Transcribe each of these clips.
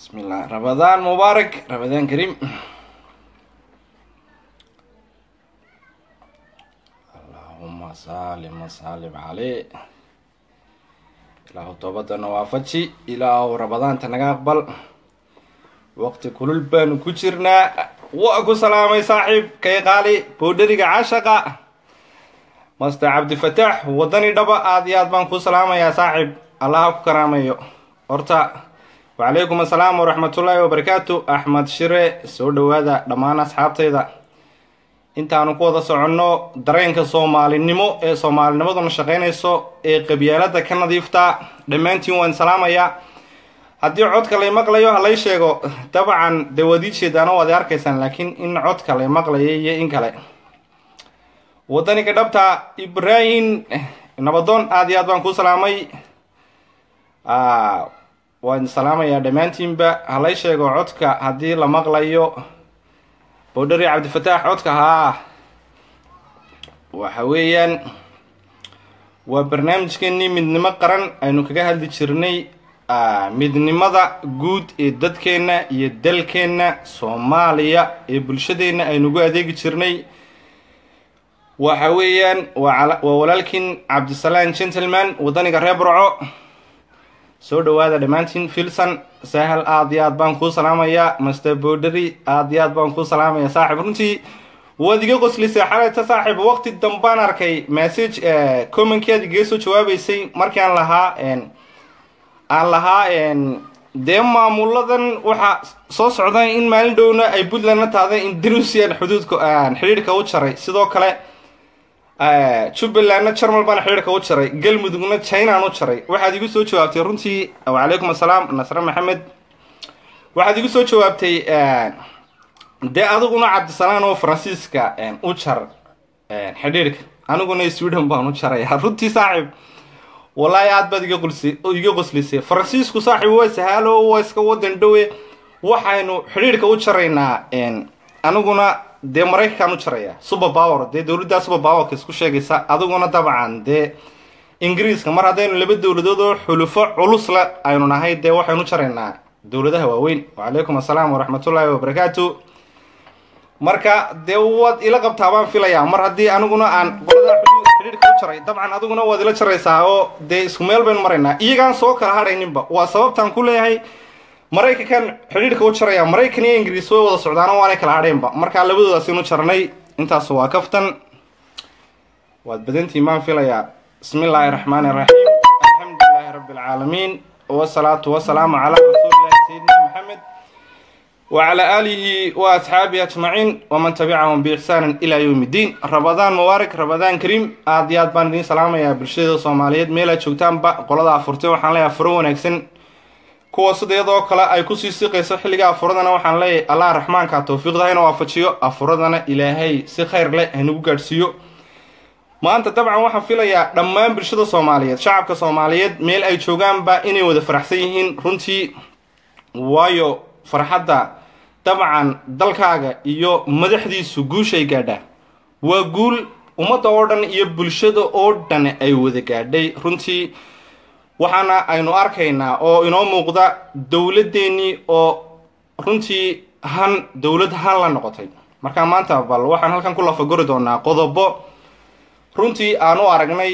بسم الله رمضان مبارك رمضان كريم. اللهم صل عليه. إله توبتنا وافجي إله رمضان تنقبل وقت كل البان كجرنا وأكو سلامي صاحب كي قالي بودريق عاشقة مست عبد الفتاح وضني دبا آديات بانكو سلامي يا صاحب الله كرامي أرتا وعليكم السلام ورحمة الله وبركاته. أحمد شري سودو هذا دمان أصحابتي inta aanu ku wada soconno dareenka Soomaalinimo ee Soomaalinimaduna shaqeynayso ee qabyaalada ka nadiifta dhamaantiin waan salaamaya. haddii codka la maqlayo halay sheego dabcan dawadiijeedana wada arkaysan laakiin in codka la maqlayo iyo in kale wadaniga dhabta Ibrahim nabadoon aad iyo aad baan ku salaamay. waan salaamaya dhamaantiinba halay sheego codka haddii la maqlayo. بودري عبد الفتاح عودك ها وحويا وبرنامج كني من مقرن انو كغا هادي جيرني midnimada guud ee dadkeena iyo dalkeena Soomaaliya ee bulshadeena aynu ugu adeegi jirnay waxa weeyaan waa walaalkin Cabdisalaam Gentleman wadaniga reer Burco soo dhawaada dhamaantiin filsan sahal aad iyo aad baan ku salaamaya. Mr Bowderi aad iyo aad baan ku salaamaya saaxiib runtii wadiga qoslisay xalayta saaxiib waqti dambaan arkay message comment-keeda iga soo jawaabaysay markii aan lahaa dee maamuladan waxa soo socday in maalin dhowna ay Puntland tahay in Daruusiyan xuduudka xiriirka u jaray sidoo kale Jubaland Jarmal baan xiriirka u jaray galmudugna China aan u jaray. waxaad igu soo jawaabtay runtii wa alaykum asalaam Nasr Maxamed waxaad igu soo jawaabtay de adiguna Cabdisalaam oo Faransiiska u jar xiriirka aniguna Sweden baan u jaray. runtii saaxiib wallahi aad baad iga qoslisay Faransiisku saaxiib way sahalo way iska wadan dhawe waxaynu xiriirka u jaraynaa aniguna de Mareykan u jaraya super power de dawladda super power ka isku sheegaysa adiguna dabcan de Ingiriiska mar hadaynu laba dawladood oo xulufo culus la aynu nahay de waxaynu jaraynaa dawladaha waaweyn. wa alaykum asalaam wa rahmatullahi wa barakatuh. marka de wad ila qabtaa baan filaya mar hadii aniguna aan qolada xiriirka u jaray dabcan adiguna wad ila jaraysaa oo de isku meel baynu maraynaa iyagaan soo kala hadhayninba. waa sababtan ku leeyahay Mareykan xiriirka u jaraya Mareykan iyo Ingiriis way wada socdaan oo aan kala hadheenba marka labadoodaas inuu jarnay intaas waa kaftan wad badantii maan filaya. bismillaahir rahmaanir rahiim alxamdulillaahi rabbil caalamiin wasalaatu wasalaamu ala rasuulillaah sayyidina Muhammad wa ala alihi wa asxaabihi ajmaciin wa man tabi'ahum bi ihsaan ila yawmiddin. Ramadan mubaarak Ramadan kariim. aad iyo aad baan idin salaamayaa bulshada Soomaaliyeed meel ay joogtaanba qolada afurtay waxaan leeyahay furo wanaagsan kuwa sideedoo kale ay ku sii siqayso xilliga afuradana waxaan leeyahay Allah Raxmaanka tawfiiqda inuu waafajiyo afuradana Ilaahay si khayr leh inagu gaarsiiyo. maanta dabcan waxaan filayaa dhammaan bulshada Soomaaliyeed shacabka Soomaaliyeed meel ay joogaanba inay wada faraxsan yihiin runtii waayo farxadda dabcan dalkaaga iyo madaxdiisu guushay gaadha waa guul ummadda oo dhan iyo bulshada oo dhan ay wada gaadhay. runtii waxaana aynu arkaynaa oo inoo muuqda dawladeeni oo runtii dawlad han la noqotay. marka maanta bal waxaan halkan ku lafagori doonaa qodobo runtii aanu aragnay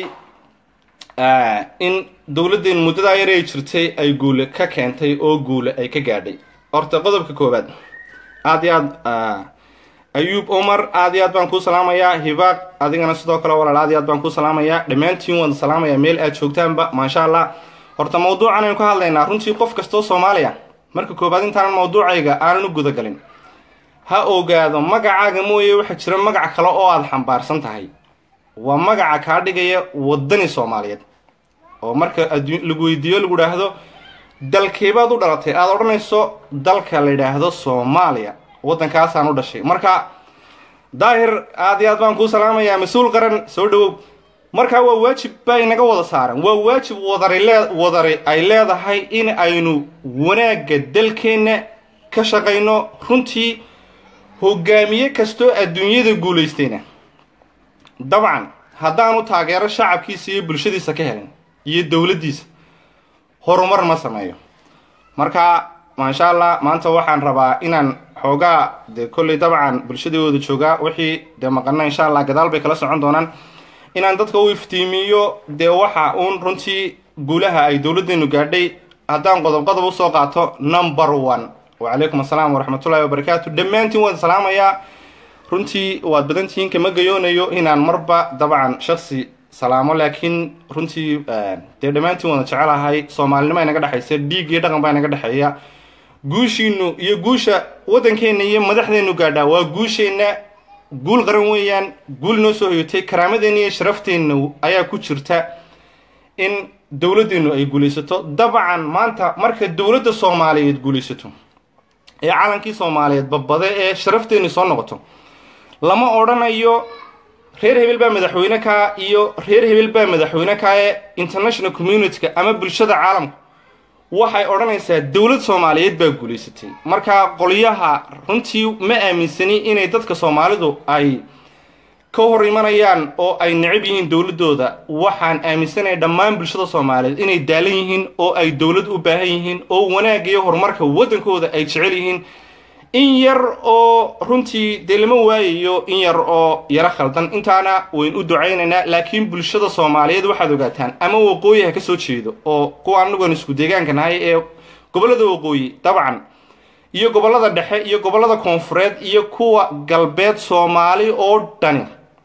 in dawladeen muddada yar ay jirtay ay guul ka keentay oo guul ay ka gaadhay. horta qodobka koobaad aad iyo aad Ayub Omar aad iyo aad baan ku salaamayaa. Hibaaq adigana sidoo kale walaal aad iyo aad baan ku salaamayaa. dhamaantiin waan salaamayaa meel aad joogtaanba ma sha Allah. horta mawduucan aynu ka hadlaynaa runtii qof kasto Soomaaliya marka koobaad intaan mawduucayga aanu guda galin ha ogaado magacaaga mooyee waxa jira magac kale oo aad xambaarsan tahay waa magaca ka dhigaya wadani Soomaaliyeed oo marka lagu weydiiyo lagu dhaahdo dalkeebaad u dhalatay aad oranayso dalka la yiraahdo Soomaaliya wadankaas aan u dhashay. marka daahir aad iyo aad baan ku salaamayaa mas'uul qaran soo dhawow. marka waa waajib bay naga wada saaran waa waajib wadari ay leedahay in aynu wanaaga dalkeena ka shaqeyno runtii hogaamiye kasto adduunyada guuleystayna dabcan haddaanu taageero shacabkiisa iyo bulshadiisa ka helin iyo dawladdiisa horumar ma sameeyo. marka ما شاء الله ما أنت وحن ربا إن حوجا ده كل طبعا بالشدة ودشوجا وحي ده مقالنا إن شاء الله قدال بكلاس عندنا إن عندك قوي فتيميو ده وحى أون رنتي قولها أي دولة إنه قاعدي هدان قدام وساقاته نمبر 1 وعليكم السلام ورحمة الله وبركاته دمانتي والسلام يا رنتي وبدنتين كما جيونيو هنا المربع طبعا شخصي سلامو لكن رنتي دمانتي وانا جعلها هاي سومالي ما ينقدر حيصير ديجي دقن با ينقدر حيا guushiinu iyo guusha wadankeena iyo madaxdeenu gaadha waa guusheena guul qaran weeyaan guul noo soo hoyatay karaamadeenna iyo sharafteena ayaa ku jirta in dawladeenu ay guulaysato dabcan maanta marka dawladda Soomaaliyeed guulaysato ee calankii Soomaaliyeed babada ee sharafteenu soo noqoto lama oranayo reer hebel baa madaxweyne ka iyo reer hebel baa madaxweyne ka ee international community ama bulshada caalamka waxay oranaysaa dawlad Soomaaliyeed baa guuleysatay marka qoliyaha runtii ma aaminsani inay dadka Soomaalidu ay ka hor imanayaan oo ay necib yihiin dawladooda waxaan aaminsanahay dhammaan bulshada Soomaaliyeed inay daalan yihiin oo ay dawlad u baahan yihiin oo wanaag iyo horumarka wadankooda ay jecel yihiin in yar oo runtii deelmo waayo in yar oo yara khaldan intaana weyn u duceynayna laakiin bulshada Soomaaliyeed waxaad ogaataan ama waqooyiga ka soo jeedo oo kuwa anagu isku deegaankanahay ee gobolada waqooyi dabcan iyo gobolada dhexe iyo gobolada koonfureed iyo kuwa galbeed Soomaali oo dhan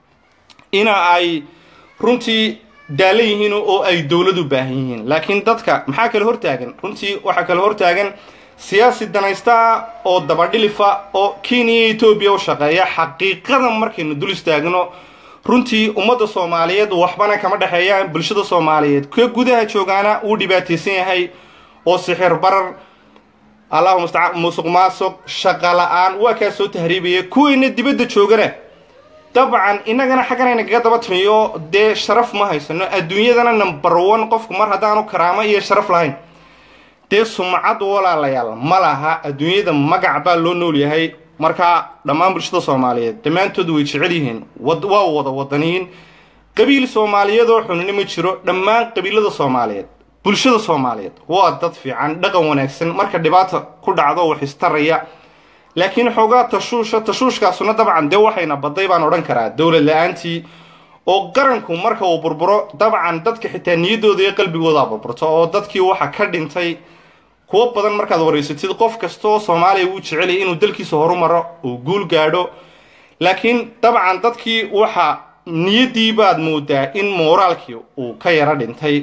ina ay runtii daalan yihiin oo ay dawlad u baahan yihiin laakiin dadka maxaa kale hortaagan runtii waxa kale hortaagan siyaasi danaysta oo dabadhilifa oo Kenya iyo Ethiopia u shaqeeya xaqiiqada markaynu dul istaagno runtii ummadda Soomaaliyeed waxbana kama dhaxeeyaan bulshada Soomaaliyeed ka gudaha joogaana uu dhibaataysan yahay oo sixir barar Allahu musta'an musuqmaasuq shaqa la'aan waa ka soo tahriibiyay kuwayna dibadda joogana dabcan inagana xaqanayna kaga daba timiyo de sharaf ma haysano adduunyadana number 1 qofku mar hadaanu karaama iyo sharaf lahayn de sumcad walaalayaal malaha adduunyada magac baa loo nool yahay marka dhammaan bulshada Soomaaliyeed dhamaantood way jecel yihiin waa wada wadaniin qabiil Soomaaliyeed oo xunni ma jiro dhammaan qabiilada Soomaaliyeed bulshada Soomaaliyeed waa dad fiican dhaqan wanaagsan marka dhibaato ku dhacdo wax istaraya laakiin xogaa tashuushkaasuna dabcan de waxayna baday baan oran karaa dawlad la'aantii oo qaranku marka uu burburo dabcan dadka xitaa niyadooda iyo qalbigooda burburto oo dadkii waxa ka dhintay kuwa badan markaad wareysatid qof kasto oo Soomaaliya uu jecel yahay inuu dalkiisa horumaro oo guul gaadho laakiin dabcan dadkii waxa niyadii baad moodaa in moraalkii uu ka yara dhintay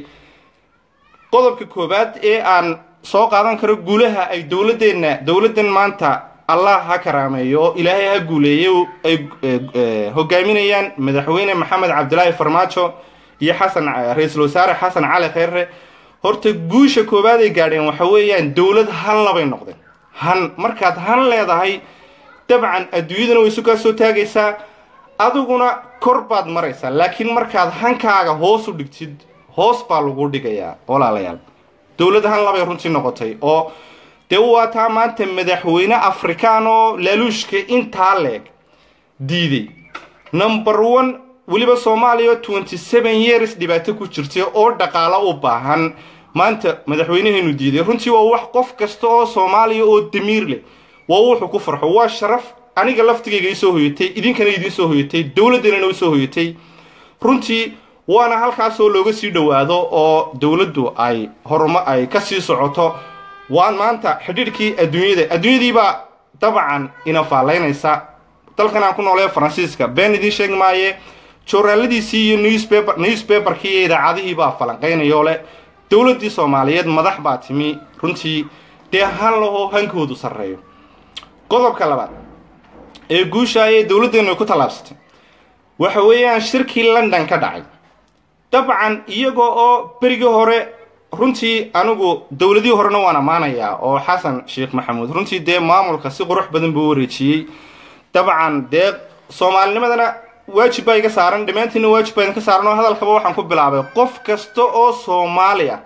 qodobka koobaad ee aan soo qaadan karo guulaha ay dawladan maanta Allah ha karaameeyo ilaahay ha guuleeyo ay hogaaminayaan madaxweyne Maxamed Cabdullaahi Farmaajo iyo ra'iisul wasaare Xasan Cali Khayre horta guusha koobaad ay gaadheen waxa weeyaan dawlad hal labay noqdeen han markaad han leedahay dabcan adduunyadana way suka soo taagaysaa adiguna kor baad maraysaa laakiin markaad hankaaga hoos u dhigtid hoos baa lagu dhigayaa walaalayaal dawlad han labay runtii noqotay oo dawata maanta madaxweyne Afrikaano laaluushka inta leeg diiday number 1 waliba Soomaaliya 27 years dhibaato ku jirtay oo dhaqaale u baahan maanta madaxweynaheenu diiday runtii waa wax qof kasta oo Soomaaliya oo damiir leh waa wuxuu ku farxo waa sharaf aniga laftigayga soo hoyatay idinkana idin soo hoyatay dawladdeena oo soo hoyatay runtii waana halkaas oo looga sii dhawaado oo dawladdu ay horumar ay ka sii socoto waan maanta xidhiidhkii adduunyadii baa dabcan ina faalaynaysa dalkan aan ku noolay Faransiiska been idin sheeg maaye joornaaladiisii iyo newspaperkii iyo idaacadihii baa falanqeynayo leh dawladii Soomaaliyeed madax baa timi runtii de hal loo hankoodu sareeyo qodobka labaad ee guushaayay dawladeenu ku talaabsatay waxa weeyaan shirkii London ka dhacay dabcan iyagoo oo berigi hore runtii anigu dawladii horena waan amaanayaa oo Xasan Sheekh Maxamuud runtii de maamulka si qurux badan buu wareejiyay dabcan de Soomaalinimadana waajib ay ka saaran dhamaantina waajib ay ka saaran oo hadalkaba waxaan ku bilaabay qof kasta oo Soomaaliya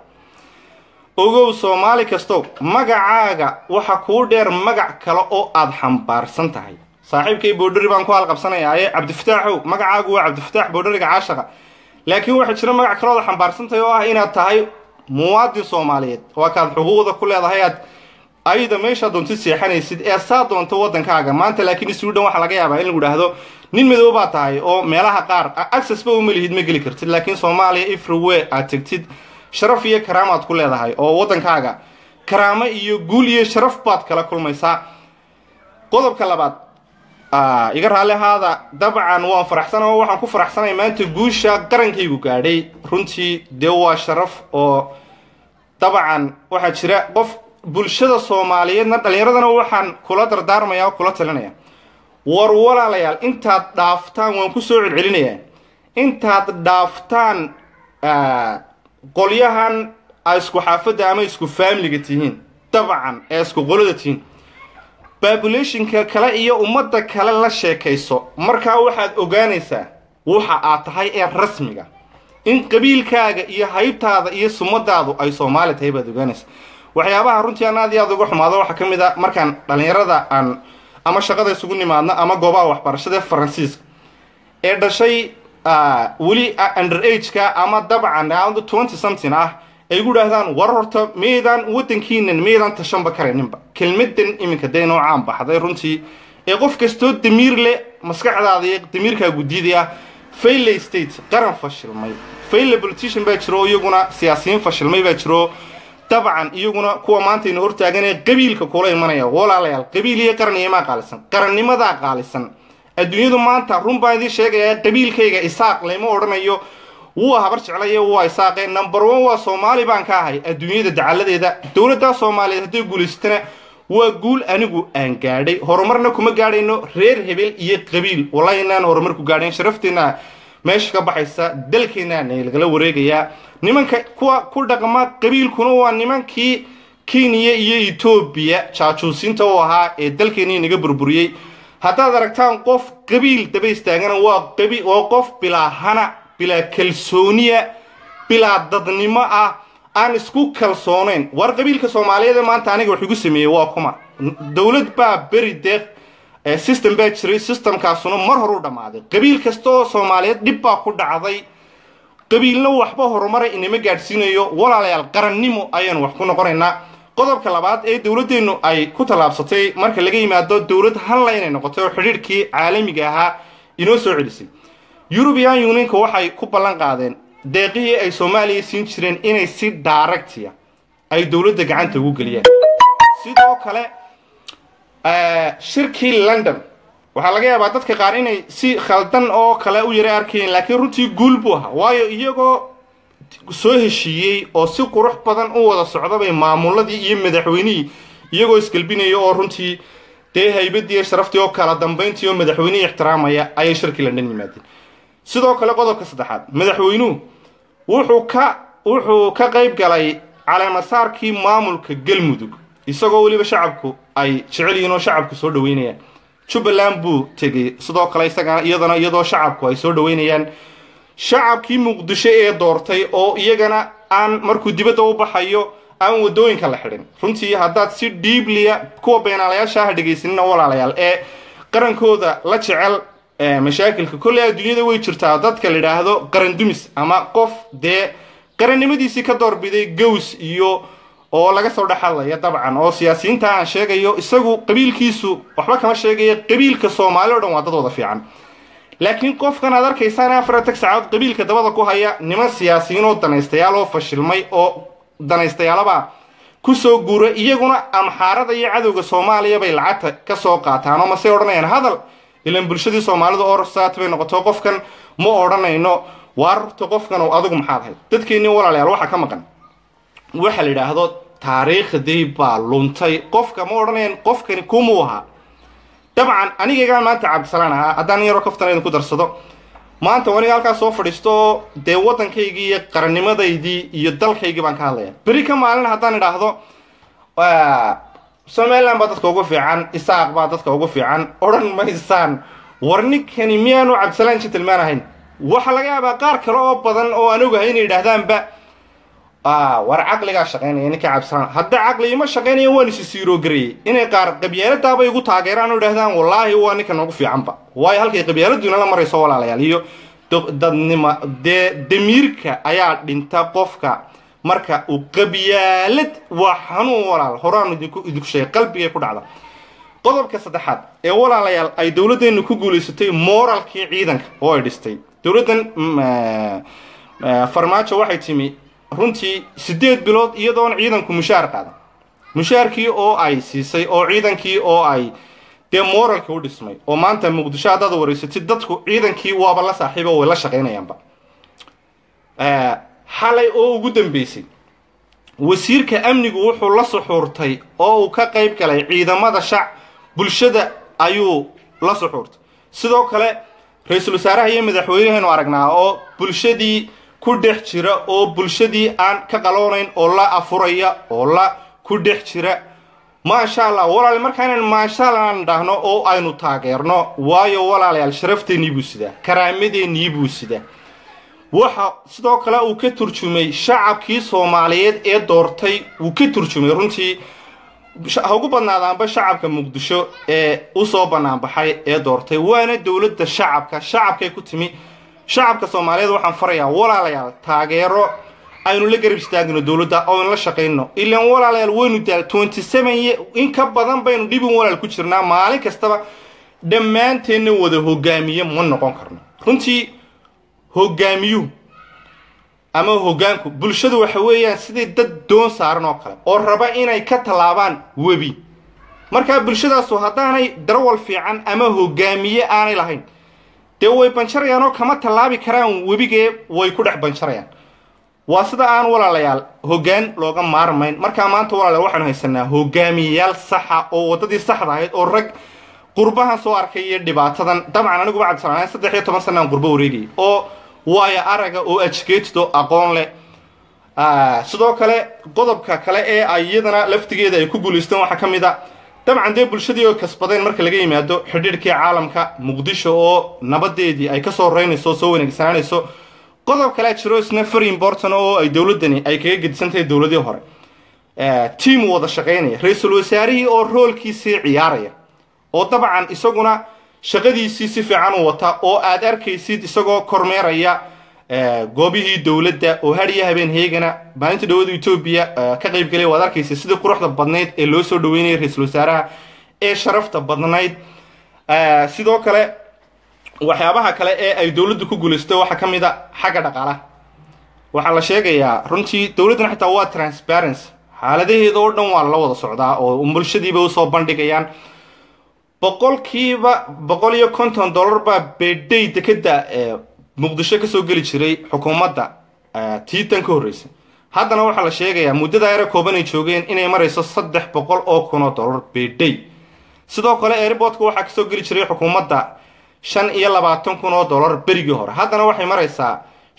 ogow Soomaali kasto magacaaga waxa ku dheer magac kale oo aad xambaarsan tahay saaxiibkay boodhari baan ku halqabsanayaa Cabdifataax magacaagu waa Cabdifataax boodhariga caashaqa laakiin waxa jira magac kale oo xambaarsan tahay oo ah inaad tahay muwaadin Soomaaliyeed waa kaad xuquuqda ku leedahay aad ayda meesha doonto seexanaysid ee saa doonto wadankaaga maanta laakiin Sweden waxa laga yaabaa in lagu dhaahdo nin madow baa tahay oo meelaha qaar access ba u malihid ma geli kartid laakiin Soomaaliya everywhere aad tagtid sharaf iyo karaamaad ku leedahay oo wadankaaga karaama iyo guul iyo sharaf baad kala kulmaysaa qodobka labaad iga raali hada dabcan waan faraxsanahay waxaan ku faraxsanahay maanta guusha qarankaygu gaadhay runtii de waa sharaf oo dabcan waxa jira qof bulshada Soomaaliyeedna dhalinyaradana waxaan kula dardaarmayaa kula talinaya war walaalayaal intaad dhaaftaan waan ku soo celcelinayaa intaad dhaaftaan qolyahan isku xaafada ama isku family tihiin dabcan isku qolada tihiin populationka kale iyo ummadda kale la sheekayso markaa waxaad ogaanaysaa waxa aad tahay ee rasmiga in qabiilkaaga iyo haybtaada iyo sumadaadu ay Soomaali tahay baad ogaanaysaa waxyaabaha runtii aan aad iyo aad uga xumaado waxa kamid ah markaan dhalinyarada aan ama shaqada isugu nimaadna ama goobaha waxbarashada Faransiiska ee dhashay wali underage ka ama dabcan 20 something ay ugu dhaahdaan war horta meedan wadankiinan meedan tashanba kareeninba kelmadan iminka deeno caan baxday runtii ee qof kasto damiir leh maskaxdaada iyo damiirka gudiidaya failed state qaran fashilmay failed politician baa jiro iyaguna siyaasiyiin fashilmay baa jiro dabcan iyaguna kuwa maanta inoo hortaagan ee qabiilka kula imanaya walaalayaal qabiil iyo qarannimo qaalisan qarannimada qaalisan adduunyadu maanta run baa idin sheegaya qabiilkayga isaaq leemo oranayo wuu habar jeclay waa isaaqay number 1 waa Soomaali baan ka ahay adduunyada dacaladeeda dawladda Soomaaliyeed haday guuleystana waa guul anigu aan gaadhay horumarna kuma gaadhayno reer hebel iyo qabiil wallahi inaan horumar ku gaadhayn sharafteena meesha ka baxaysa dalkeena laga wareegaya nimanka kuwa ku dhaqma qabiilkuna waa nimankii Kenya iyo Ethiopia jaajuusinta oo ahaa ee dalkeena inaga burburiyay haddaad aragtaan qof qabiil daba istaagana waa qabiil oo qof bilahana bila kalsooniya bila dadnimo aan isku kalsoonayn war qabiilka Soomaaliyeed maanta aniga wax ugu sameeyay waa kuma dawlad baa bari deeq system baa jiray systemkaasuna mar hore u dhamaaday qabiil kasta oo Soomaaliyeed dib baa ku dhacday qabiilna waxba horumar inama gaadhsiinayo walaalayaal qarannimo ayaan wax ku noqonaynaa qodobka labaad ee dawladeenu ay ku talaabsatay marka laga yimaado dawlad hal leen noqotay xiriirkii caalamiga ahaa inoo soo celisay European Union waxay ku ballan qaadeen deeqihii ay Soomaaliya siin jireen inay si direct ay dawladda gacanta ugu galiyaan sidoo kale shirkii London waxa laga yaabaa dadka qaar inay si khaldan oo kale u yara arkeen laakiin runtii guul buu ahaa waayo iyagoo soo heshiiyay oo si qurux badan u wada socday maamuladii iyo madaxweynihii iyagoo isgalbinaya oo runtii dee haybadii sharaftii oo kala dambeyntii oo madaxweynaha ixtiraamaya ay shirkii London yimaadeen sidoo kale qodobka saddexaad madaxweynuhu wuxuu ka qayb galay calaamasaarkii maamulka Galmudug isagoo waliba shacabku ay jecel yihiin oo shacabku soo dhaweynayaan Jubbaland buu tagay sidoo kale iyadoo shacabku ay soo dhaweynayaan shacabkii Muqdisho ee doortay oo iyagana aan markuu dibadda u baxayo aan wadooyinka la xidhin runtii haddaad si deeply kuwa beenaalayaasha dhageysanina walaalayaal ee qarankooda la jecel mashaakilka kulli adduunyada way jirtaa dadka la yiraahdo qaran dumis ama qof dee qarannimadiisii ka doorbiday gows iyo oo laga soo dhaxalaya dabcan oo siyaasiyiinta aan sheegayo isagu qabiilkiisu waxba kama sheegayo qabiilka Soomaaliyeed oo dhan waa dad wada fiican laakiin qofkan aad arkaysaan afarta saacadood qabiilka dabada ku haya niman siyaasiyiin oo danaystayaal oo fashilmay oo danaystayaalaba ku soo guuray iyaguna amxaarada iyo cadawga Soomaaliya bay lacagta ka soo qaataan oo ma soo oranayaan hadal ilaan bulshadii Soomaalidu oo rasaat bay noqoto qofkan ma oranayno warta qofkan oo adigu maxaad ahayd dadkeeni walaalayaal waxa ka maqan waxa la yiraahdo taariikhdii baa luntay qofka ma oranayaan qofkani kuma aha dabcan aniga maanta cabsalaan haddaan yaro kaftan ku darsado maanta waniga halkaas soo fadhiisto dee wadankayga iyo qarannimadeydii iyo dalkayga baan ka hadlayaa bari ka maalin haddaan idhaahdo Somaliland baa dadka ugu fiican isaaq baa dadka ugu fiican oran maysaan warninkani miyaanu cabsalaan jitilmaan ahayn waxa laga yaabaa qaar kale oo badan oo anigu hayna yiraahdaanba war aqliga shaqeynaya ninka cabsalaan hadda aqliga ma shaqeynaya waan is siiro gareey inay qaar qabyaalada bay ugu taageeraan oo yiraahdaan wallahi waa ninka ugu fiicanba way halkay qabyaaladuna la marayso walaalayaal iyo dadnimo damiirka ayaa dhinta qofka marka uu qabyaalad waa xanuun walaal horaan idinku sheegay qalbiga ku dhacda qodobka saddexaad ee walaalayaal ay dawladdeenu ku guuleysatay moralkii ciidanka oo ay dhistay dawladdan farmaajo waxay timi runtii 8 bilood iyadoon ciidanku mushaar qaadan mushaarkii oo ay siisay oo ciidankii oo ay dee moralka u dhismay oo maanta muqdisho haddaad wareysatid dadku ciidankii waaba la saaxiibo way la shaqaynayaanba xalay oo ugu dambeysay wasiirka amnigu wuxuu la suxuurtay oo uu ka qayb galay ciidamada bulshada ayuu la suxuurtay sidoo kale ra'iisul wasaaraha iyo madaxweynaheenu aragnaa oo bulshadii ku dhex jira oo bulshadii aan ka qaloonayn oo la afuraya oo la ku dhex jira maasha allah walaal markaan maasha allah aan dhahno oo aynu taageerno waayo walaalayaal sharafteennii buu sidaa karaamadeenii buu sidaa waxa sidoo kale uu ka turjumay shacabkii Soomaaliyeed ee doortay uu ka turjumay runtii ugu badnaadaanba shacabka muqdisho ee u soo banaan baxay ee doortay waana dawladda shacabkay ku timi shacabka Soomaaliyeed waxaan farayaa walaalayaal taageero aynu la garab istaagno dawladda oo la shaqeyno ilaan walaalayaal waynu daal 27 in ka badan baynu dhibin walaal ku jirnaa maalin kastaba dhammaanteena wada hogaamiye ma noqon karno runtii hogaamiyu ama hogaanku bulshadu waxa weeyaan sidii dad doon saaran oo kale oo raba inay ka talaabaan webi marka bulshadaas haddaanay darwal fiican ama hogaamiye aanay lahayn dee way banjarayaan oo kama talaabi karaan webigee way ku dhex banjarayaan waa sida aan walaalayaal hogaan looga maarmayn marka maanta walaalayaal waxaan haysanaa hogaamiyayaal saxa oo wadadii saxda ahayd oo rag qurbahan soo arkay iyo dhibaatadan dabcan anigu bacad sanaan 13 sano aan qurbo wareegay oo waaya araga oo educated oo aqoon leh sidoo kale qodobka kale ee ayadana laftigeeda ay ku guuleysteen waxa kamid ah dabcan dee bulshadii oo kasbadeen marka laga yimaado xidhiidhkii caalamka muqdisho oo nabadeedii ay ka soo reynayso soo wanaagsanayso qodob kale jiro isna very important oo ay dawladani ay kaga gedisantahay dawladii hore team wada shaqeynaya ra'iisul wasaarihii oo roolkiisii ciyaaraya oo dabcan isaguna shaqadiisii si fiican u wata oo aad arkaysid isagoo kormeeraya goobihii dawladda oo hariya habeen heegana maalinta dawladda Itoobiya ka qayb galay waad arkaysid sidii quruxda badneed ee loo soo dhaweynay ra'iisul wasaaraha ee sharafta badnayd sidoo kale waxyaabaha kale ee ay dawladdu ku guuleystay waxa kamid ah xagga dhaqaalaha waxa la sheegayaa runtii dawladdan xitaa waa transparency xaaladaheeda oo dhan waa la wada socdaa oo bulshadiiba u soo bandhigayaan boqolkiiba $150 baa beeday dekada muqdisho ka soo gali jiray xukuumadda tiitan ka horeysay haddana waxa la sheegayaa muddada ay kooban ay joogeen inay marayso $300,000 beeday sidoo kale airportka waxa ka soo gali jiray xukuumadda $25,000 berigii hore haddana waxay maraysaa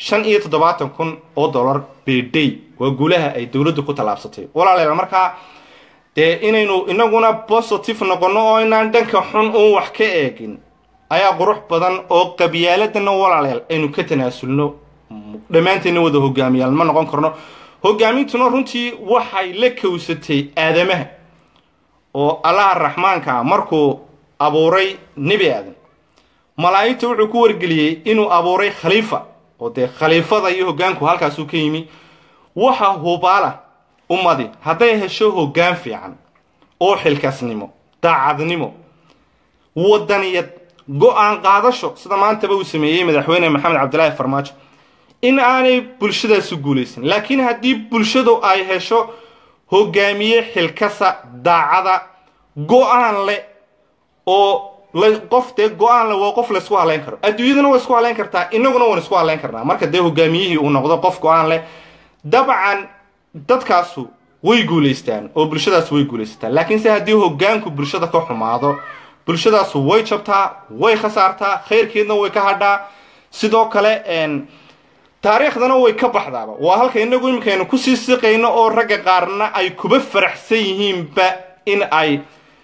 $75,000 beeday waa guulaha ay dawladdu ku talaabsatay walaalayaal markaa dee inaynu inaguna positive noqono oo inaan dhanka xun oo wax ka eegin ayaa qurux badan oo qabyaaladana walaalayaal aynu ka tanaasulno dhammaanteena wada hogaamiyaal ma noqon karno hogaamintuna runtii waxay la kawsatay aadamaha oo Allah Raxmaanka markuu abuuray nabi aadan malaa'iktu wuxuu ku wargeliyay inuu abuuray khalifa oo dee khalifada iyo hogaanku halkaas uu ka yimi waxa hubaala ummadi hadday hesho hogaan fiican oo xilkaasnimo daacadnimo wadaniyad go'aan qaadasho sida maanta uu sameeyay madaxweyne Maxamed Cabdilaahi Farmaajo in aanay bulshadaas u guuleysan laakiin haddii bulshadu ay hesho hogaamiye xilkasa daacada go'aan leh oo qof de go'aan leh waa qof la isku haleyn karo adduunyaduna waa isku haleyn kartaa inaguna waan isku haleyn karnaa marka dee hogaamiyihii uu noqdo qof go'aan leh dabcan dadkaasu way guuleystaan oo bulshadaas way guuleystaan laakiin se haddii hogaanku bulshada ka xumaado bulshadaas way jabtaa way khasaartaa khayrkeedna way ka hadhaa sidoo kale taariikhdana way ka baxdaaba waa halka inagu imikaynu ku sii siqayno oo ragga qaarna ay kuba faraxsan yihiinba in ay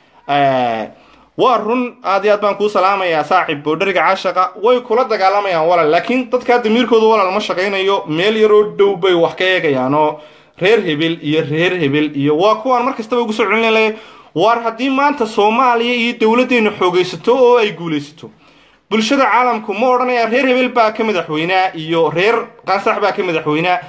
waa run aad iyo aad baan kuu salaamayaa saaxiib boodhariga caashaqa way kula dagaalamayaan walaal laakiin dadka damiirkooda walaal ma shaqaynayo meel yaroo dhow bay wax ka eegayaan oo reer hebel iyo waa kuwaan mar kastaba ugu soo celinayay war haddii maanta Soomaaliya iyo dawladdeenu xoogaysato oo ay guuleysato bulshada caalamku ma odhanaya reer hebel baa ka madaxweynaa iyo reer qansax baa ka madaxweynaa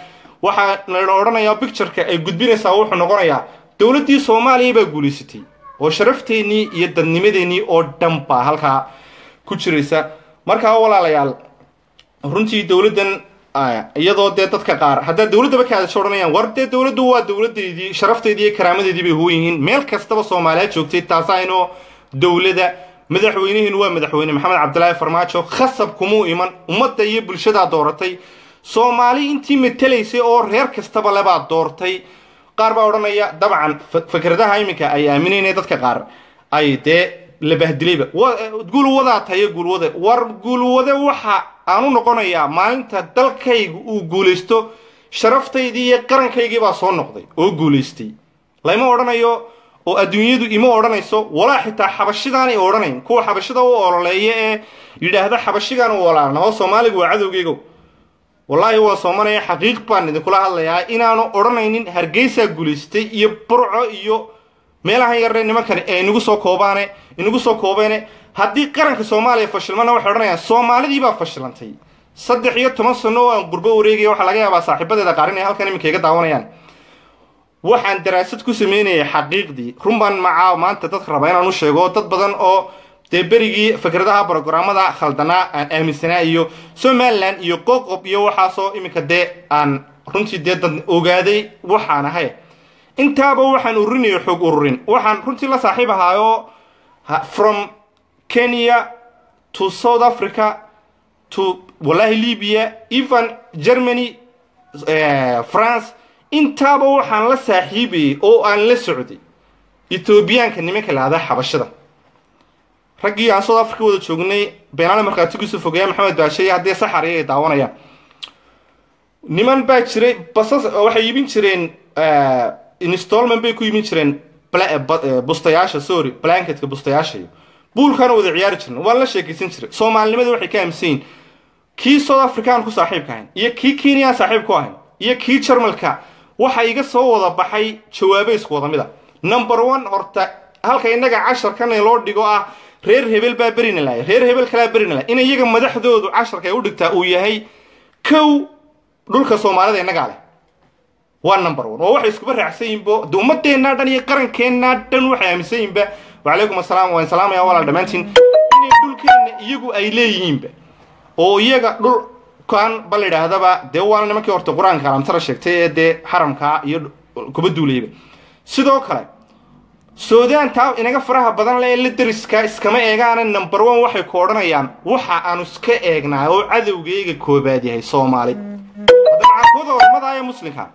waxa la oranayaa picture-ka ay gudbinaysaa wuxuu noqonayaa dawladii Soomaaliya baa guuleysatay oo sharafteeni iyo dadnimadeeni oo dhanba halka ku jiraysa marka walaalayaal runtii dawladan iyadoo dadka qaar hadda dawladaba ka hadashoonayaan wartay dawladdu waa dawladeedii sharafteedii iyo karaamadeedii bay hooyihiin meel kastaba Soomaaliya joogtay taasayno dawladda madaxweynaheenu waa madaxweyne Maxamed Cabdullaahi Farmaajo khasab kuma iman ummadda iyo bulshada dooratay Soomaali intii metelaysay oo reer kastaba laba doortay qaar baa oranaya dabcan fikradaha iminka ay aamineen dadka qaar ay la bahdilayba guulwada tayo guulwada waxa aanu noqonayaa maalinta dalkaygu uu guuleysto sharafteedii iyo qarankaygi baa soo noqday oo guuleystay lama oranayo oo adduunyadu ima oranayso walaa xitaa xabashidan ay oranayn kuwa xabashida oo ololeeya ee yiraahdo xabashigan oo walaana oo Soomaaligu waa cadowgeego wallahi waa Soomaaliya xaqiiq baan idin kula hadlayaa inaanu oranaynin Hargeysa guuleystay iyo Burco iyo meelaha yareen nimankan ee inagu soo koobeene haddii qaranka Soomaaliya fashilmana waxa oranayaan Soomaalidii baa fashilantay 13 sano oo qurbo wareegay waxa laga yaabaa saaxiibadeeda qaar inay halkan iminka iga daawanayaan waxaan daraasad ku sameeyay xaqiiqdii runban maanta dadka raba inaan u sheego dad badan oo berigii fikradaha programmada khaldana aan aaminsanaa iyo Somaliland iyo qoqob iyo waxa soo iminka aan runtii dad ogaaday waxaan ahay intaaba waxaan ururinayo xog ururin waxaan runtii la saaxiibahayo from Kenya to South Africa to wallahi Libya even Germany France intaaba waxaan la saaxiibay oo aan la socday Ethiopianka nimanka laada xabashada ragii aan South Africa wada joognay beenaale markaati ku soo fogay Maxamed Baashay hadii saxar ay daawanayaan niman baa jiray basas waxay iibin jireen installment bay ku iibin jireen bustayaasha blanketka bustayaasha buulkan wada ciyaar jirnay waan la sheekaysan jiray Soomaalinimada waxay ka aaminsan kii South African ku saaxiibka ahayn iyo kii Kenya saaxiib ku ahayn iyo kii Jarmalka waxa iga soo wada baxay jawaabo isku wada mid ah number 1 horta halka inaga 10 kan loo dhigo ah reer hebel baa berinalay reer hebel kala berinalay in iyaga madaxdoodu 10 ka u dhigtaa uu yahay kow dhulka Soomaalida inaga leh waa number 1 oo waxa isku raacsanyiinbo ummadeena dhan iyo qarankeena dhan waxa aaminsanyiinba وعليكم السلام وين سلام يا ولد دمانتين إن دولكين يجوا أيليين ب أو يجا دول كان بلد هذا با دوانا نما كي أرت قرآن كلام ترى شكتي ده حرم كا يد كبد دولي سيدو كلا سودان تاو إنك فرها بدن لا يلدرس كا إسكما إيجانا نمبر 1 وحي كورنا يام وحا أنوسك إيجنا أو عدو جيج كوبادي هاي صومالي هذا عقوده وما يا مسلم ها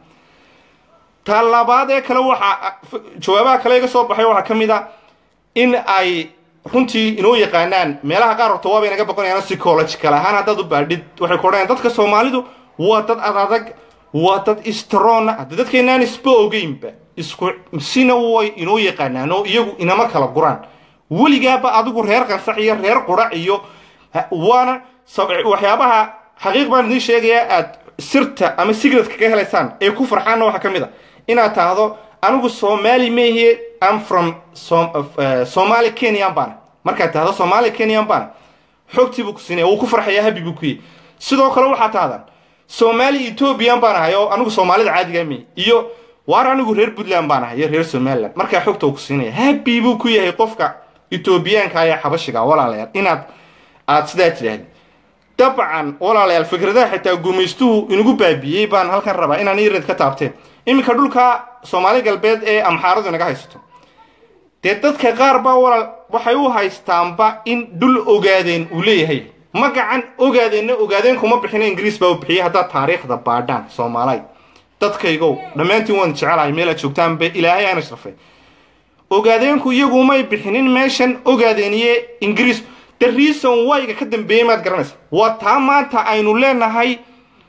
طلبات كلا وحا جوابها كلا يجسوا بحي وحا كميدا in ay runtii inoo yaqaanaan meelaha qaar oo tawaab inaga baqonayaan psychological ahaan dad u baadhid waxay koodhayaan dadka Soomaalidu waa dad adag waa dad strong dadkeenan isba ogeynba isku sina way inoo yaqaanaan oo iyagu inama kala guraan waligaaba adigu reer qansax iyo reer qurac iyo waana waxyaabaha xaqiiq baan idin sheegayaa aad sirta ama secret ka helaysaan ee ku farxaan waxa kamida inaad taahdo anigu Soomaali meehe I'm from Somali Kenyan bana marka taado Somali Kenyan bana xogti buu ku sinay oo ku farxaya habibu ku sidoo kale waxa taadan Somali Ethiopian bana hayo anigu Soomaalida caadiga mi iyo waar anigu reer Puntland bana hayo reer Somaliland marka xogta ku sinay habibu ku yahay qofka Ethiopian ka ay xabashiga walaalayaal inaad sidaa tiraahdo dabcan walaalayaal fikradaha xitaa gumaystuhu inagu baabiyay baan halkan rabaa inaan irid ka taabteen imika dhulka Soomaali galbeed ee amxaaradu naga haysto dadka qaar baa walaal waxay u haystaanba in dul ogaadeen uu leeyahay magacan ogaadeen kuma bixin Ingiriis baa u bixiyay hada taariikhda baadhan Soomaaliyeed dadkaygo dhamaantiin waan jecelahay meel aad joogtaan ba Ilaahay aan sharfay ogaadeenku iyagu may bixinin meeshan ogaadeeniyay Ingiriis the reason why ka dambeeyay maad garanaysa waa taa maanta aynu leenahay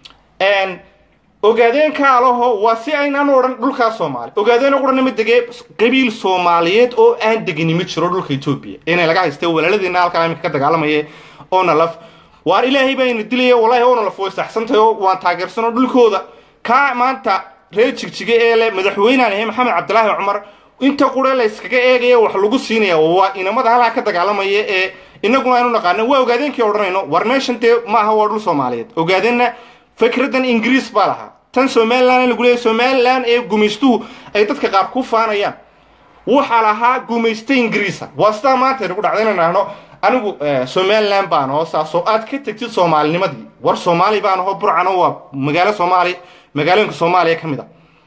ogaadeen ka alaho waa si aynaan oran dhulka Soomaali ogaadeen qoranimo degay qabiil Soomaaliyeed oo aan deganimo jiro dhulka Itoobiya inay laga haystay walaaladina halka ay ka dagaalamay oo nalaf waar Ilaahay baa in dilay wallahi oo nalaf way saxsantay oo waan taageersano dhulkooda ka maanta reer jigjiga ee le madaxweynaha Maxamed Cabdullaahi Cumar inta qureel iskaga eegay wax lagu siinaya waa inamada halka ka dagaalamay ee inaguna aynu naqaan waa ogaadeenkii oranayno war meeshan ma aha waa dhul Soomaaliyeed ogaadeenna fikradan Ingiriis baa laha tan Somaliland lagu leeyahay Somaliland ee gumaystuhu ay dadka qaar ku faanayaan waxa lahaa gumaystay Ingiriisa waasta maanta ugu dhacdaynaano anigu Somaliland baan oo saaso aad ka tagtid Soomaalinimadii war Soomaali baan oo burcana waa magaalooyinka Soomaaliya kamid ah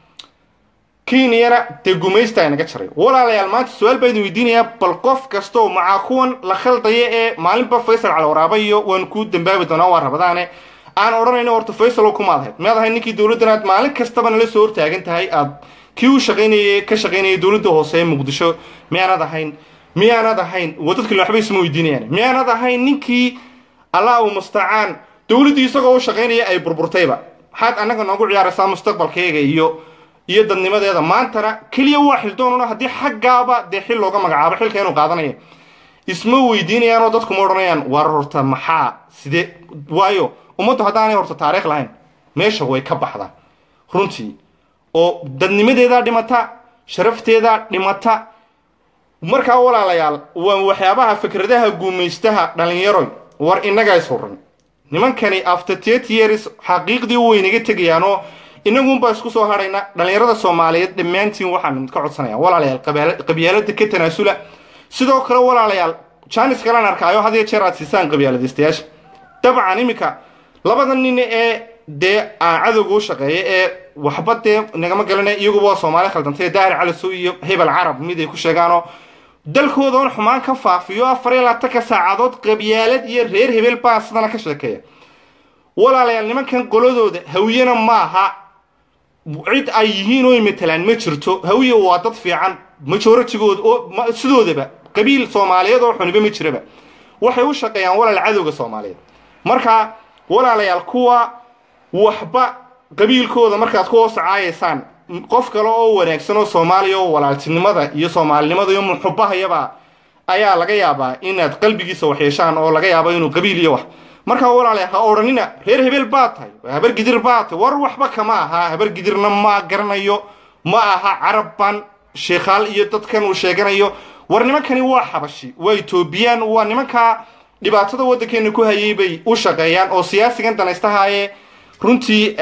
Kenya te gumaystay naga jiray walaalayaal maanta su'aal baan weydiinayaa bal qof kasto maca kuwan la khaldaya ee maalinba Faysal Cali Waraabe iyo waan ku dambaabi doonaa waa rabadaane aan oranayno horta Faysal oo kuma ahayd meedahay ninkii dawladda maalin kastaba la soo hortaagan tahay aad kii uu ka shaqeynayay dawladda hoose ee Muqdisho miyaanad ahayn wadadkii waxba isma weydiinayaan miyaanad ahayn ninkii Allah uu musta'aan dawladda isagoo shaqeynaya ay burburtayba had anaga noogu ciyaaraysaa mustaqbalkeega iyo dadnimadeeda maantana kaliya waa xildoonuna hadii xaqaaba xil looga magacaabo xilka inuu qaadanayo isma weydiinayaan oo dadku ma oranayaan war horta maxaa sidee waayo ummaddu hadaanay horta taariikh lahayn meesha way ka baxdaa runtii oo dadnimadeeda dhimata sharafteeda dhimata marka walaalayaal waxyaabaha fikradaha guumaystaha dhalinyaro war inaga isuran nimankani after 30 years xaqiiqdii way naga tagayaan inagu baa isku soo harayna dhalinyarada Soomaaliyeed dhamaantiin waxaan ka codsanayaa walaalayaal qabyaalada ka tanaasula sidoo kale walaalayaal Janice kala arkaayo hadii jeer aad siisaan qabyaaladistayaasha dabcan imika labadan nin ee cadowga u shaqeeya ee waxba nagama galanay iyagu waa Soomaali khaldantay Daahir Cali Soo iyo Hebel Carab mid ay ku sheegaano dalkooda xumaan ka faafiyo 24 saacadood qabyaalad iyo reer Hebel baa sidana ka sheekeeya walaalayaal nimankan qoladooda hawiyana maaha cid ay yihiin oo imitalaan ma jirto hawiye waa dad fiican majority-good oo sidoodaba qabiil Soomaaliyeed oo xuniba ma jiraba waxay u shaqeeyaan walaal cadowga Soomaaliyeed marka walaalayaal kuwa waxba qabiilkooda markaad ku hooscaayaysan qof kale oo wanaagsan oo Soomaaliya oo walaaltinimada iyo Soomaalinimada iyo muxubbahayaba ayaa laga yaabaa inaad qalbigiisa wax yeeshaan oo laga yaabo inuu qabiil iyo wax marka walaalayaal ha oranina reer Hebel baatay habar gidir baatay war waxba kama aha habar gidirna ma garanayo ma aha Caraban sheekhaal iyo dadkan uu sheeganayo war nimankani waa xabashi waa Ethiopian waa nimanka dhibaatada wadankeena ku hayay bay u shaqeeyaan oo siyaasigan danaystahaye runtii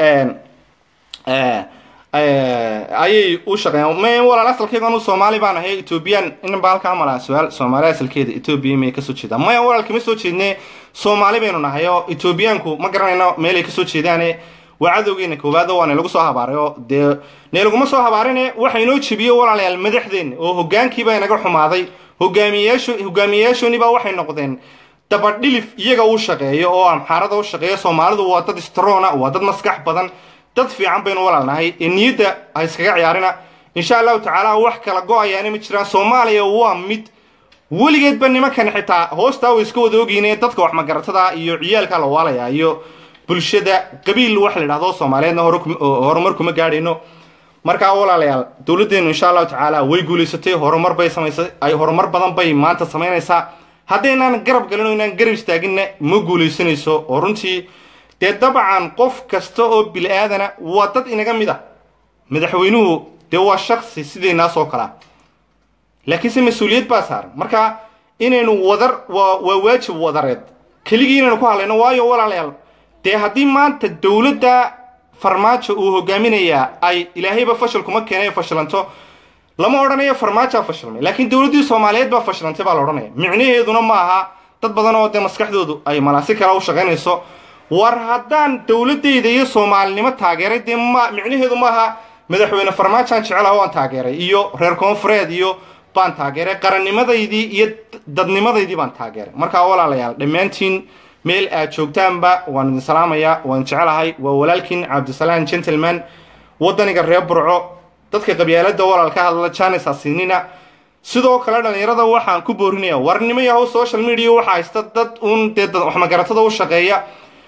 ayay u shaqeeyaan ma walaal asalkeedu anu Soomaali baan ahay Ethiopian in baalka mala su'aal Soomaali asalkeeda Ethiopia ma ka soo jeeda ma walaalkii ma soo jeednay Soomaali baynu nahay oo Ethiopianku ma garanayno meel ay ka soo jeedaan waa cadowgeena koobaad oo lagu soo habaarayo neelaguma soo habaarine waxay noo jibiyo walaalayaal madaxdeen oo hoggaankiiba inaga xumaaday hogaamiyaashani ba waxay noqdeen dabadhilif iyaga u shaqeeyo oo amxaarada u shaqeeyo Soomaalidu waa dad strong waa dad maskax badan dad fiican baynu walaalnahay niyada ay iskaga ciyaarina insha Allah ta'ala wax kala go'ayaan ma jiraan Soomaaliya waa mid weligeed ba nimankan xitaa hoosta way iska wada ogeeyeen dadka wax magaratada iyo ciyaalka la waalaya iyo bulshada qabiil wax la yiraahdo Soomaaliyeedna horumar kuma gaadhayno marka walaalayaal dawladeenu insha Allah ta'ala way guuleysatay horumar bay samaysay ay horumar badan bay maanta sameynaysaa haddeenan garab galino inaan garab istaagina ma guuleysanayso oo runtii dabcan qof kasta oo bil aadana waa dad inaga mid ah madaxweynuhu waa shakhsi sideena soo kala laakiin si mas'uuliyad baa saaran marka inaynu waa waajib wadareed kaligiina ku halayno waayo walaalayaal haddii maanta dawladda farmaajo uu hogaaminaya ay ilaahayba fashil kuma keenay fashilanto lama oranayo farmaajo fashilmay laakiin dawladdii Soomaaliyeed baa fashilantay baa la oranaya micnaheeduna ma aha dad badan oo maskaxdoodu ay malaasi kala u shaqeynayso war haddaan dawladdeeda iyo Soomaalinimo taageeray micnaheedu ma aha madaxweyne farmaajo aan jecelahay oo aan taageeray iyo reer koonfureed iyo baan taageeray qarannimadeedii iyo dadnimadeedii baan taageeray marka walaalayaal dhamaantiin meel aad joogtaanba waan idin salaamayaa waan jecelahay waa walaalkiin Cabdisalaam gentleman wadaniga reer Burco dadka qabyaalada walaalka hadla Janice asinina sidoo kale dhalinyarada waxaan ku boorinayaa warnimo yahow social media waxa haysta dad dad wax magaratada u shaqeeya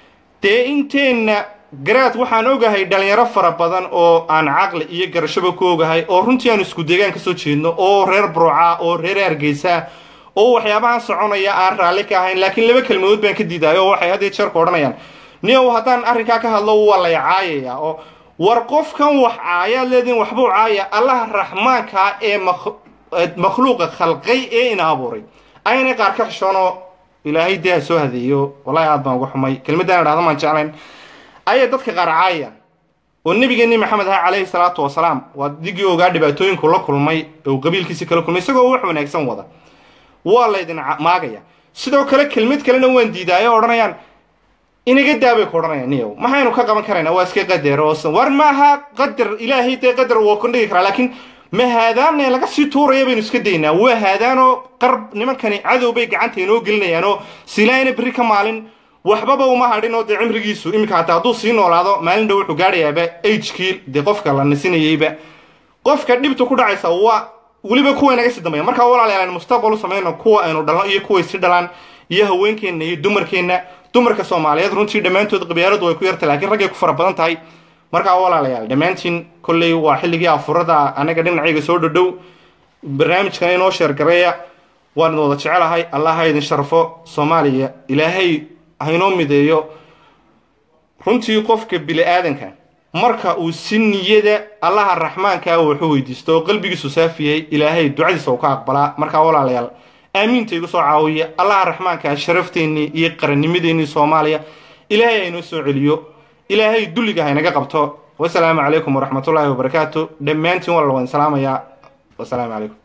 inteena garaad waxaan ogahay dhalinyaro fara badan oo aan aqli iyo garashaba ku ogahay oo runtii aan isku deegaan ka soo jeedno oo reer Burco oo reer Hargeysa oo waxyaabaha soconaya aan raali ka ahayn laakiin laba kalmood baan ka diidayo waxay hadii jeer ku oranayaan niyow haddaan arrinka ka hadlo waa la yacaayaya oo war qofkan wax aaya leedin waxbuu caaya Allah raxmaanka ee makhluuqa khalqay ee ina abuuray ayna qaar ka xishoono ilaahay deeha soo hadeeyo wallahi aad baan ugu xumay kelmadana raadama jeclayn ay dadka qaar caaya oo nabigeennii maxamed ah calayhi salaatu wasalaam waa digii ogaa dhibaatooyinku la kulmay oo qabiilkiisii kala kulmay isagoo wax wanaagsan wada waa laydin maagaya sidoo kale kelmad kalena waan diidaayo odhanayaan inaga daabay ku odhanayaan niyow maxaynu ka qaban karaynaa waa iska qadar oo war maaha qadar ilaahay dee qadar waa ku dhigi karaa laakiin ma haadaanne laga sii tuuraya baynu iska daynaa waa haadaanoo qarb nimankani cadow bay gacanta inoo gelinayaanoo silaayna berri ka maalin waxbaba uma hadhin oo dee cimrigiisu iminka hataa hadduu sii noolaado maalin dhow wuxuu gaadhayaaba agekii dee qofka la nasinayeyba qofka dhibtu ku dhacaysa waa weliba kuwa naga sii dambeeya markaa walaalayaal aynu mustaqbal u samayno kuwa aynu dhalno iyo kuway si dhalaan iyo haweenkeenna iyo dumarkeenna dumarka Soomaaliyeed runtii dhammaantood qabyaaladu way ku yartay laakiin rag ay ku fara badan tahay markaa walaalayaal dhammaantiin kolley waa xilligii afurada anaga dhinacayga soo dhadhow barnaamijkan inoo sheer gareeya waan wada jecelahay allah ha idin sharfo Soomaaliya ilaahay ha inoo mideeyo runtii qofka bili aadanka marka uu si niyada allaha raxmaanka wuxuu weydiisto qalbigiisu saafiyay ilaahay ducadiisa uu ka aqbalaa markaa walaalayaal آمين تيجو صعاوية الله الرحمن كشرفتني يقرن مديني صوماليا إلهي نسوع اليو إلهي دلك هاي نجقبته والسلام عليكم ورحمة الله وبركاته دمانتي والله والسلام يا والسلام عليكم